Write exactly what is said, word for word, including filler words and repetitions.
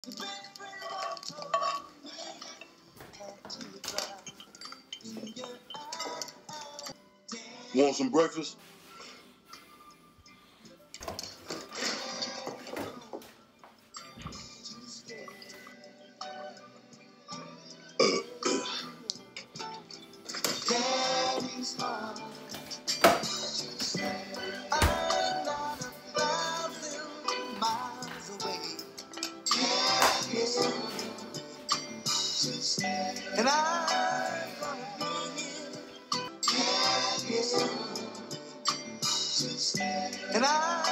Want some breakfast? Daddy's home. I'm not a thousand miles away. Daddy's home. And I'm gonna be here. Daddy's home. And I